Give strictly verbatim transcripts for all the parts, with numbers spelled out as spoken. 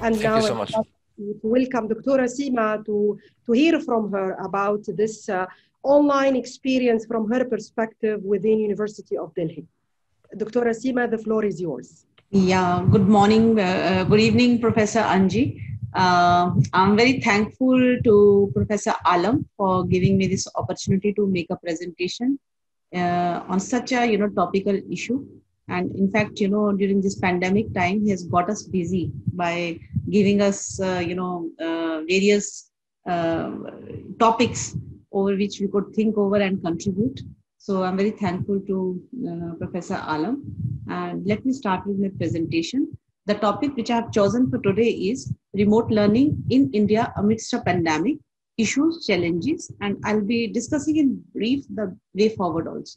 And Thank now you so I much. would like to welcome Doctor Sima to, to hear from her about this uh, online experience from her perspective within University of Delhi. Doctor Sima, the floor is yours. Yeah, good morning, uh, uh, good evening, Professor Anji. Uh, I'm very thankful to Professor Alam for giving me this opportunity to make a presentation uh, on such a you know topical issue. And in fact, you know, during this pandemic time, he has got us busy by giving us uh, you know uh, various uh, topics over which we could think over and contribute. So I'm very thankful to uh, Professor Alam. And let me start with my presentation. The topic which I have chosen for today is remote learning in India amidst a pandemic, issues, challenges, and I'll be discussing in brief the way forward also.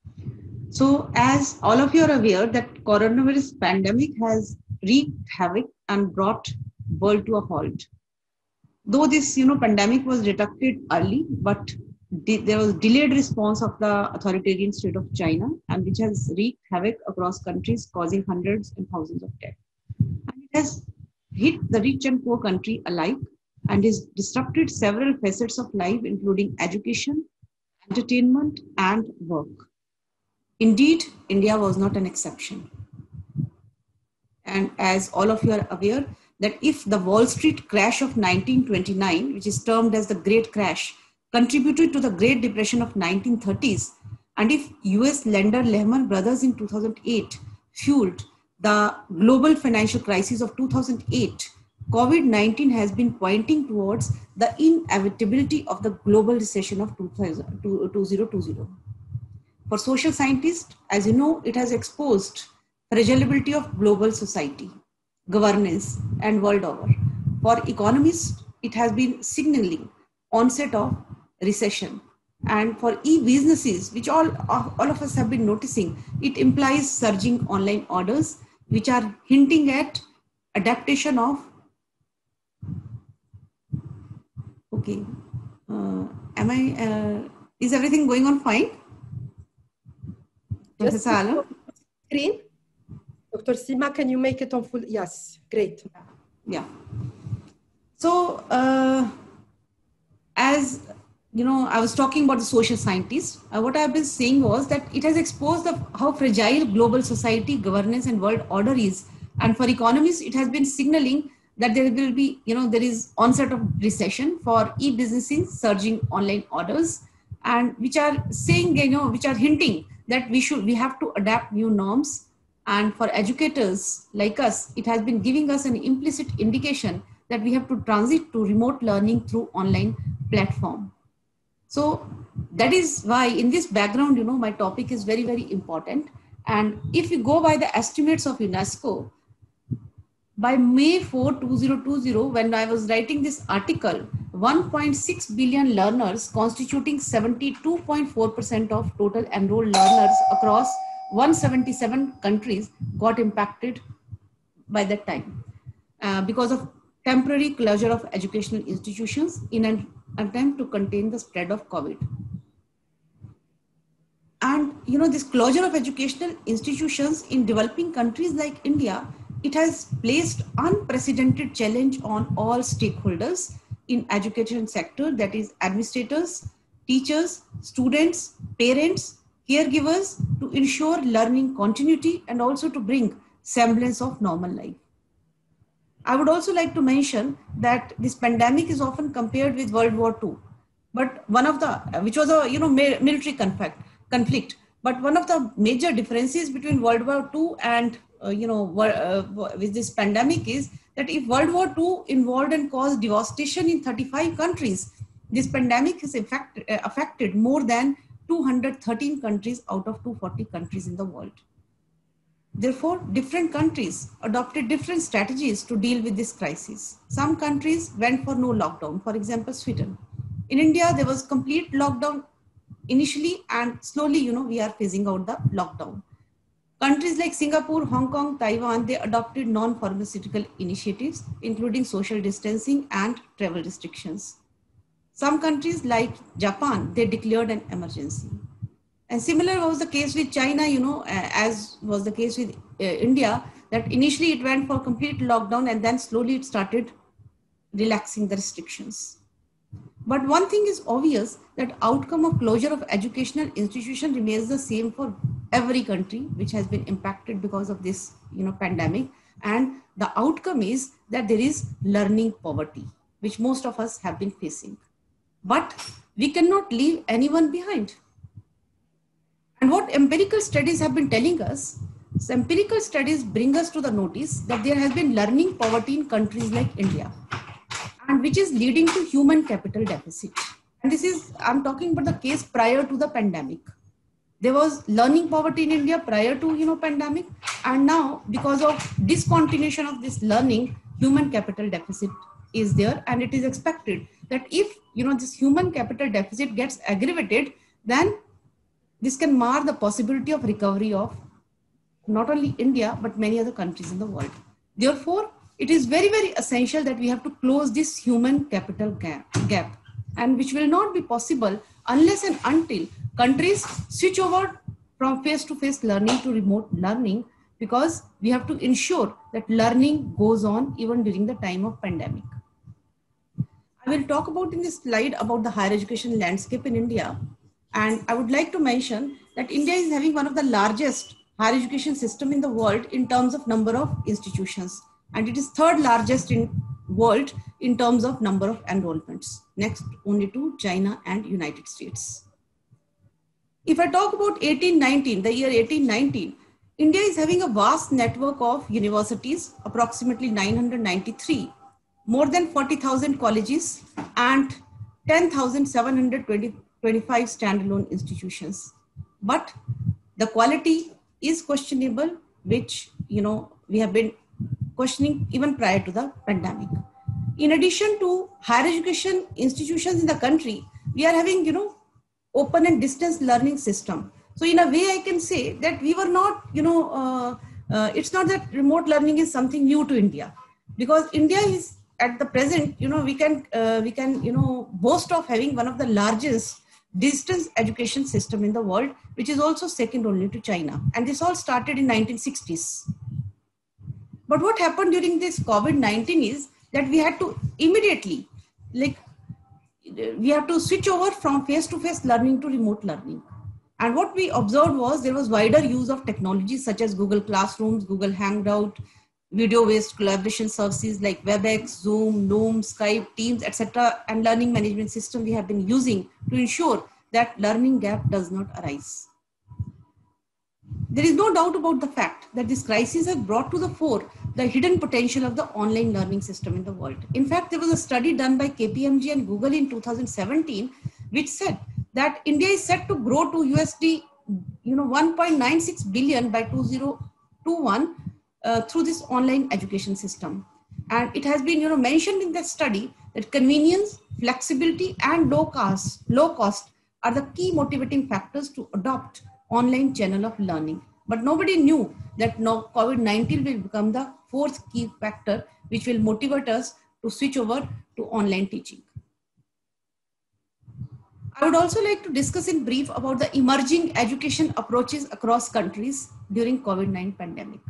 So as all of you are aware that coronavirus pandemic has wreaked havoc and brought world to a halt. Though this you know pandemic was detected early, but there was delayed response of the authoritarian state of China, and which has wreaked havoc across countries, causing hundreds and thousands of deaths. And it has hit the rich and poor country alike and has disrupted several facets of life, including education, entertainment, and work. Indeed, India was not an exception. And as all of you are aware, that if the Wall Street crash of nineteen twenty-nine, which is termed as the Great Crash, contributed to the Great Depression of nineteen thirties, and if U S lender Lehman Brothers in two thousand eight fueled the global financial crisis of two thousand eight, COVID nineteen has been pointing towards the inevitability of the global recession of two thousand twenty. For social scientists, as you know, it has exposed fragility of global society, governance, and world over. For economists, it has been signaling onset of recession. And for e-businesses, which all, all of us have been noticing, it implies surging online orders, which are hinting at adaptation of, okay, uh, am I, uh, is everything going on fine? Just screen. Doctor Sima, can you make it on full? Yes, great. Yeah. So, uh, as you know, I was talking about the social scientists. Uh, what I've been saying was that it has exposed the, how fragile global society, governance, and world order is. And for economists, it has been signaling that there will be, you know, there is onset of recession. For e-businesses, surging online orders, and which are saying, you know, which are hinting that we should, we have to adapt new norms. And for educators like us, it has been giving us an implicit indication that we have to transit to remote learning through online platform. So that is why in this background, you know, my topic is very, very important. And if you go by the estimates of UNESCO, by May fourth, two thousand twenty, when I was writing this article, one point six billion learners constituting seventy-two point four percent of total enrolled learners across one hundred seventy-seven countries got impacted by that time uh, because of temporary closure of educational institutions in an attempt to contain the spread of COVID. And you know, this closure of educational institutions in developing countries like India, it has placed unprecedented challenge on all stakeholders in education sector, that is administrators, teachers, students, parents, caregivers, to ensure learning continuity and also to bring semblance of normal life. I would also like to mention that this pandemic is often compared with World War Two, but one of the, which was a you know military conflict, conflict. But one of the major differences between World War Two and uh, you know uh, with this pandemic is that if World War Two involved and caused devastation in thirty-five countries, this pandemic has affected, uh, affected more than two hundred thirteen countries out of two hundred forty countries in the world. Therefore, different countries adopted different strategies to deal with this crisis. Some countries went for no lockdown, for example, Sweden. In India, there was complete lockdown initially, and slowly, you know, we are phasing out the lockdown. Countries like Singapore, Hong Kong, Taiwan, they adopted non-pharmaceutical initiatives, including social distancing and travel restrictions. Some countries like Japan, they declared an emergency. And similar was the case with China, you know, as was the case with uh, India. that initially it went for complete lockdown and then slowly it started relaxing the restrictions. But one thing is obvious, that outcome of closure of educational institution remains the same for every country which has been impacted because of this, you know, pandemic. And the outcome is that there is learning poverty, which most of us have been facing. But we cannot leave anyone behind. And what empirical studies have been telling us, so empirical studies bring us to the notice that there has been learning poverty in countries like India, and which is leading to human capital deficit. And this is, I'm talking about the case prior to the pandemic. There was learning poverty in India prior to, you know, pandemic. And now because of discontinuation of this learning, human capital deficit is there. And it is expected that if, you know, this human capital deficit gets aggravated, then this can mar the possibility of recovery of not only India, but many other countries in the world. Therefore, it is very, very essential that we have to close this human capital gap, gap, and which will not be possible unless and until countries switch over from face-to-face learning to remote learning, because we have to ensure that learning goes on even during the time of pandemic. I will talk about in this slide about the higher education landscape in India. And I would like to mention that India is having one of the largest higher education system in the world in terms of number of institutions. And it is third largest in world in terms of number of enrollments, next only to China and United States. If I talk about eighteen nineteen, the year eighteen nineteen, India is having a vast network of universities, approximately nine hundred ninety-three, more than forty thousand colleges, and ten thousand seven hundred twenty-five standalone institutions. But the quality is questionable, which, you know, we have been questioning even prior to the pandemic. In addition to higher education institutions in the country, we are having, you know, open and distance learning system. So in a way, I can say that we were not, you know, uh, uh, it's not that remote learning is something new to India, because India is at the present, you know, we can, uh, we can, you know, boast of having one of the largest distance education system in the world, which is also second only to China. And this all started in nineteen sixties. But what happened during this COVID nineteen is that we had to immediately, like, we have to switch over from face-to-face learning to remote learning. And what we observed was there was wider use of technologies such as Google Classrooms, Google Hangout, video-based collaboration services like WebEx, Zoom, Loom, Skype, Teams, et cetera, and learning management system we have been using to ensure that learning gap does not arise. There is no doubt about the fact that this crisis has brought to the fore the hidden potential of the online learning system in the world. In fact, there was a study done by K P M G and Google in two thousand seventeen, which said that India is set to grow to U S D, you know, one point nine six billion by two thousand twenty-one uh, through this online education system. And it has been, you know, mentioned in that study that convenience, flexibility, and low cost, low cost are the key motivating factors to adopt online channel of learning. But nobody knew that now COVID nineteen will become the fourth key factor, which will motivate us to switch over to online teaching. I would also like to discuss in brief about the emerging education approaches across countries during COVID nineteen pandemic.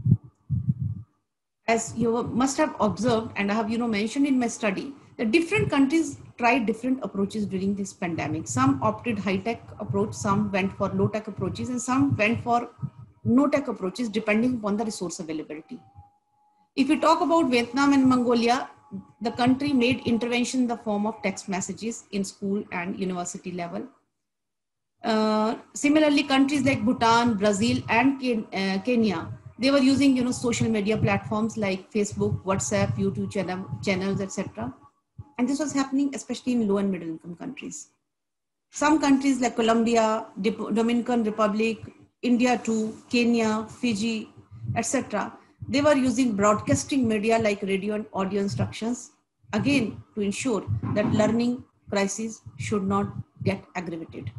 As you must have observed, and I have, you know, mentioned in my study, that different countries tried different approaches during this pandemic. Some opted high-tech approach, some went for low-tech approaches, and some went for no-tech approaches depending upon the resource availability. If we talk about Vietnam and Mongolia, the country made intervention in the form of text messages in school and university level. Uh, similarly, countries like Bhutan, Brazil, and Ken uh, Kenya, they were using, you know, social media platforms like Facebook, WhatsApp, YouTube channel, channels, et cetera. And this was happening especially in low and middle income countries. Some countries like Colombia, Dominican Republic, India too, Kenya, Fiji, et cetera, they were using broadcasting media like radio and audio instructions, again, to ensure that learning crises should not get aggravated.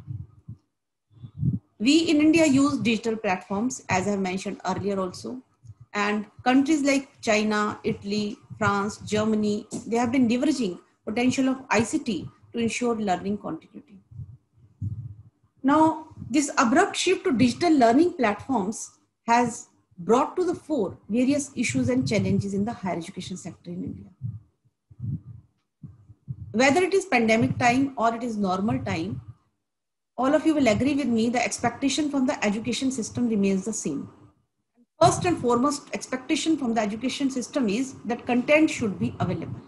We in India use digital platforms, as I mentioned earlier also, and countries like China, Italy, France, Germany, they have been leveraging potential of I C T to ensure learning continuity. Now, this abrupt shift to digital learning platforms has brought to the fore various issues and challenges in the higher education sector in India. Whether it is pandemic time or it is normal time, all of you will agree with me, the expectation from the education system remains the same. First and foremost expectation from the education system is that content should be available.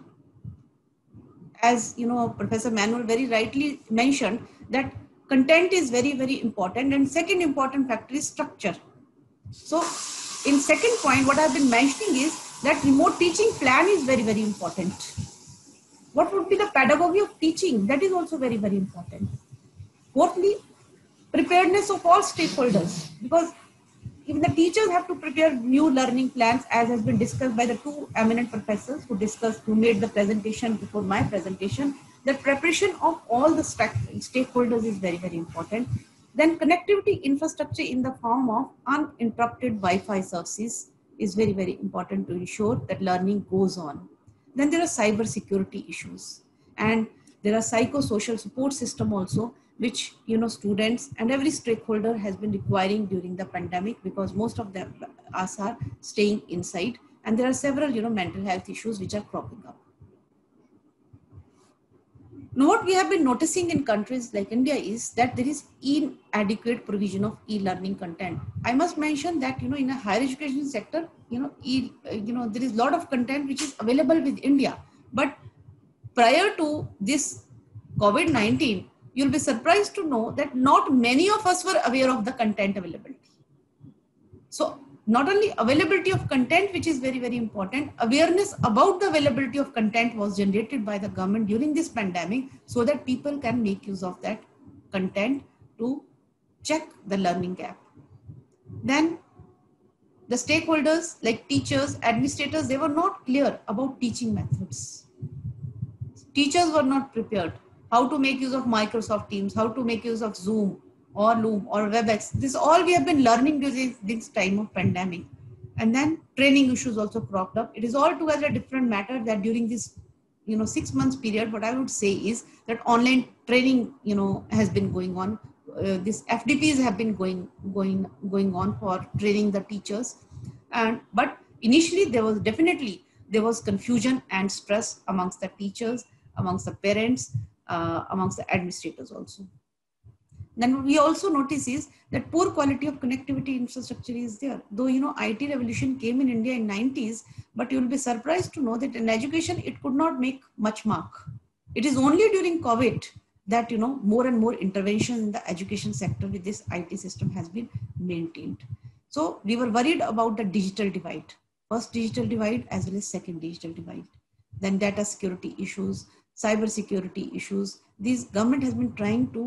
As you know, Professor Manuel very rightly mentioned that content is very, very important, and second important factor is structure. So in second point, what I've been mentioning is that remote teaching plan is very, very important. What would be the pedagogy of teaching? That is also very, very important. Fourthly, preparedness of all stakeholders, because even the teachers have to prepare new learning plans, as has been discussed by the two eminent professors who discussed, who made the presentation before my presentation. The preparation of all the stakeholders is very, very important. Then connectivity infrastructure in the form of uninterrupted Wi-Fi services is very, very important to ensure that learning goes on. Then there are cyber security issues, and there are psychosocial support system also, which, you know, students and every stakeholder has been requiring during the pandemic, because most of them us are staying inside, and there are several, you know, mental health issues which are cropping up. Now, what we have been noticing in countries like India is that there is inadequate provision of e-learning content. I must mention that, you know, in a higher education sector, you know, e, you know, there is a lot of content which is available with India. But prior to this COVID nineteen, you'll be surprised to know that not many of us were aware of the content availability. So not only availability of content, which is very, very important, awareness about the availability of content was generated by the government during this pandemic, so that people can make use of that content to check the learning gap. Then the stakeholders like teachers, administrators, they were not clear about teaching methods. Teachers were not prepared. How to make use of Microsoft Teams, how to make use of Zoom or Loom or WebEx. This all we have been learning during this time of pandemic. And then training issues also cropped up. It is altogether a different matter that during this, you know, six months period, what I would say is that online training, you know, has been going on. Uh, this F D Ps have been going, going, going on for training the teachers. And, but initially there was definitely, there was confusion and stress amongst the teachers, amongst the parents, Uh, amongst the administrators also. Then we also notice is that poor quality of connectivity infrastructure is there. Though, you know, I T revolution came in India in nineties, but you will be surprised to know that in education, it could not make much mark. It is only during COVID that, you know, more and more intervention in the education sector with this I T system has been maintained. So we were worried about the digital divide, first digital divide as well as second digital divide. Then data security issues, cyber security issues, these government has been trying to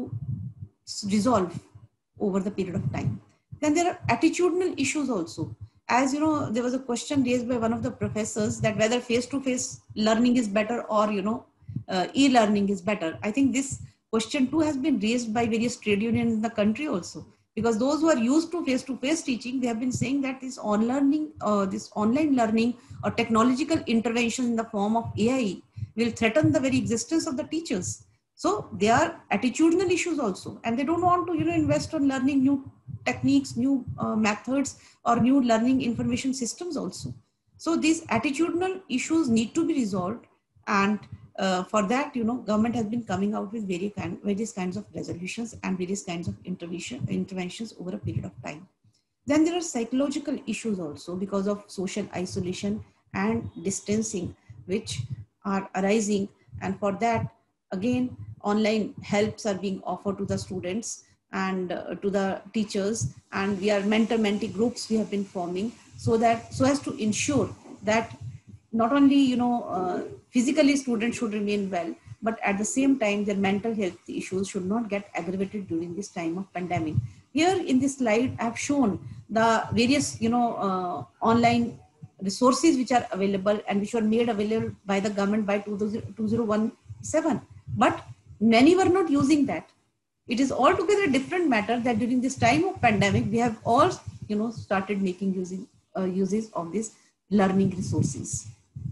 resolve over the period of time. Then there are attitudinal issues also. As you know, there was a question raised by one of the professors that whether face-to-face learning is better or, you know, uh, e-learning is better. I think this question too has been raised by various trade unions in the country also, because those who are used to face-to-face teaching, they have been saying that this on learning, uh, this online learning or technological intervention in the form of A I will threaten the very existence of the teachers. So there are attitudinal issues also, and they don't want to, you know, invest on learning new techniques, new uh, methods, or new learning information systems also. So these attitudinal issues need to be resolved, and uh, for that, you know, government has been coming out with various, kind, various kinds of resolutions and various kinds of intervention, interventions over a period of time. Then there are psychological issues also because of social isolation and distancing, which are arising, and for that again online helps are being offered to the students and uh, to the teachers, and we are mentor-mentee groups we have been forming, so that so as to ensure that not only, you know, uh, physically students should remain well, but at the same time their mental health issues should not get aggravated during this time of pandemic. Here in this slide I have shown the various, you know, uh, online resources which are available and which were made available by the government by two thousand seventeen, but many were not using that. It is altogether a different matter that during this time of pandemic, we have all, you know, started making using uh, uses of these learning resources.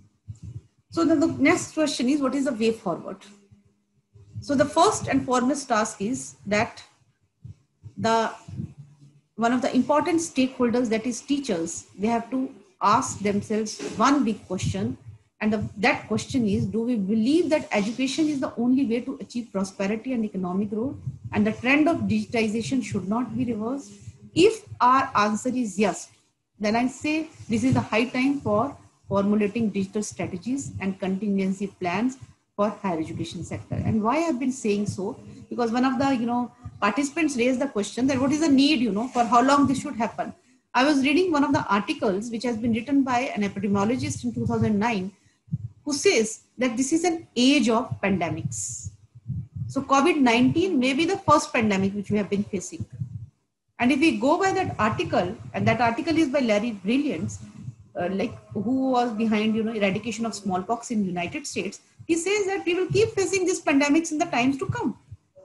So then the next question is, what is the way forward? So the first and foremost task is that the one of the important stakeholders, that is teachers, they have to ask themselves one big question. And the, that question is, do we believe that education is the only way to achieve prosperity and economic growth? And the trend of digitization should not be reversed? If our answer is yes, then I say this is the high time for formulating digital strategies and contingency plans for higher education sector. And why I've been saying so, because one of the, you know, participants raised the question that what is the need, you know, for how long this should happen. I was reading one of the articles which has been written by an epidemiologist in two thousand nine, who says that this is an age of pandemics. So COVID nineteen may be the first pandemic which we have been facing. And if we go by that article, and that article is by Larry Brilliant, uh, like who was behind, you know, eradication of smallpox in United States, he says that we will keep facing these pandemics in the times to come.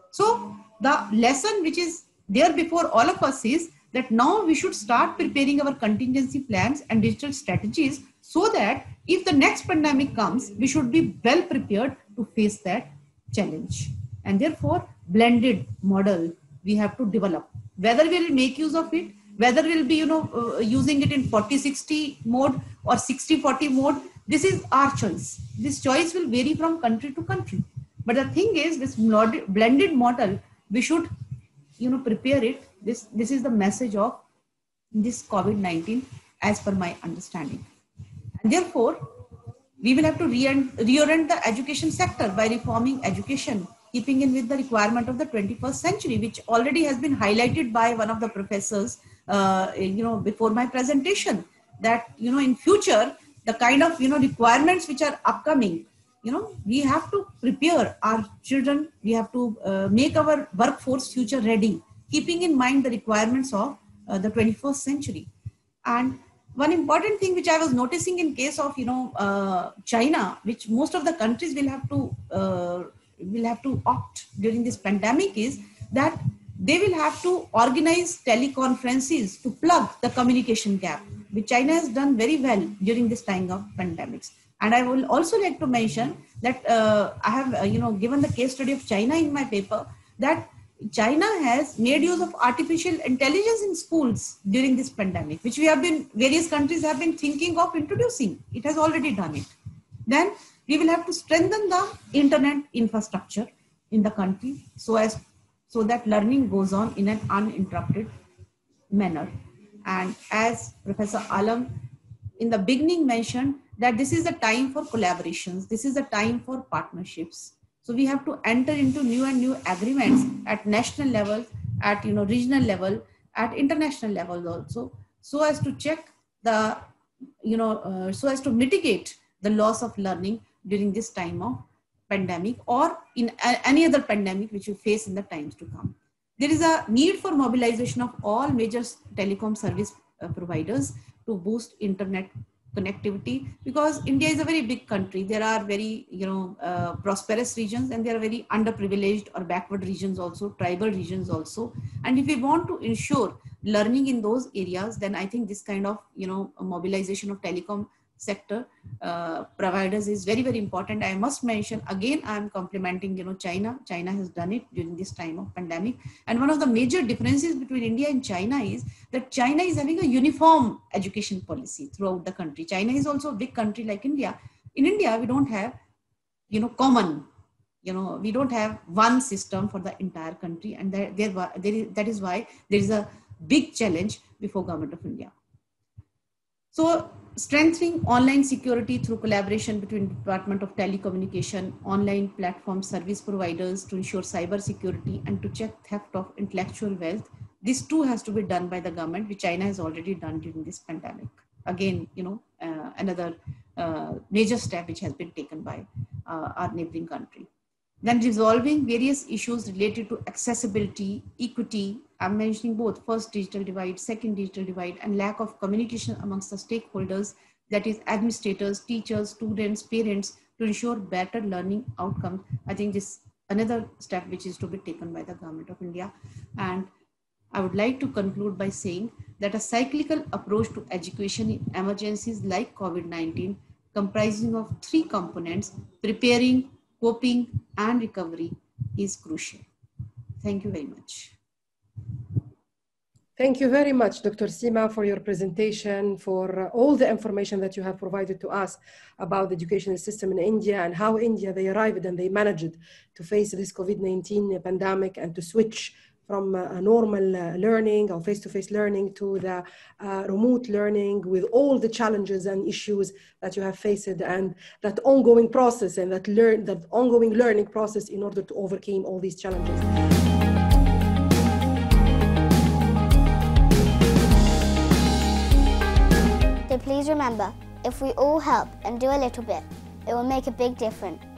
So the lesson which is there before all of us is that now we should start preparing our contingency plans and digital strategies, so that if the next pandemic comes, we should be well prepared to face that challenge. And therefore, blended model we have to develop. Whether we'll make use of it, whether we'll be, you know, uh, using it in forty sixty mode or sixty forty mode, this is our choice. This choice will vary from country to country. But the thing is, this blended model, we should, you know, prepare it. This, this is the message of this COVID nineteen as per my understanding. And therefore, we will have to reorient the education sector by reforming education, keeping in with the requirement of the twenty-first century, which already has been highlighted by one of the professors, uh, you know, before my presentation, that, you know, in future, the kind of, you know, requirements which are upcoming, you know, we have to prepare our children, we have to uh, make our workforce future ready, keeping in mind the requirements of uh, the twenty-first century. And one important thing which I was noticing in case of, you know, uh, China, which most of the countries will have to uh, will have to opt during this pandemic, is that they will have to organize teleconferences to plug the communication gap, which China has done very well during this time of pandemics. And I will also like to mention that uh, I have, uh, you know, given the case study of China in my paper, that China has made use of artificial intelligence in schools during this pandemic, which we have been, various countries have been thinking of introducing. It has already done it. Then we will have to strengthen the internet infrastructure in the country so as so that learning goes on in an uninterrupted manner. And as Professor Alam in the beginning mentioned, that this is the time for collaborations, this is the time for partnerships. So we have to enter into new and new agreements at national level, at, you know, regional level, at international level also, so as to check the, you know, uh, so as to mitigate the loss of learning during this time of pandemic, or in a, any other pandemic which we face in the times to come. There is a need for mobilization of all major telecom service uh, providers to boost internet connectivity, because India is a very big country. There are very, you know, uh, prosperous regions, and there are very underprivileged or backward regions also, tribal regions also. And if we want to ensure learning in those areas, then I think this kind of, you know, mobilization of telecom sector uh, providers is very, very important. I must mention again, I am complimenting, you know, China. China has done it during this time of pandemic. And one of the major differences between India and China is that China is having a uniform education policy throughout the country. China is also a big country like India. In India, we don't have, you know, common, you know, we don't have one system for the entire country. And there, there, there is, that is why there is a big challenge before Government of India. So strengthening online security through collaboration between Department of Telecommunication, online platform service providers to ensure cyber security and to check theft of intellectual wealth. This too has to be done by the government, which China has already done during this pandemic. Again, you know, uh, another uh, major step which has been taken by uh, our neighboring country. Then resolving various issues related to accessibility, equity. I'm mentioning both first digital divide, second digital divide, and lack of communication amongst the stakeholders, that is administrators, teachers, students, parents, to ensure better learning outcomes. I think this another step which is to be taken by the Government of India. And I would like to conclude by saying that a cyclical approach to education in emergencies like COVID nineteen, comprising of three components, preparing, coping, and recovery, is crucial. Thank you very much. Thank you very much, Doctor Seema, for your presentation, for uh, all the information that you have provided to us about the educational system in India and how India, they arrived and they managed to face this COVID nineteen pandemic and to switch from uh, normal uh, learning or face-to-face learning to the uh, remote learning with all the challenges and issues that you have faced, and that ongoing process and that, learn, that ongoing learning process in order to overcome all these challenges. So please remember, if we all help and do a little bit, it will make a big difference.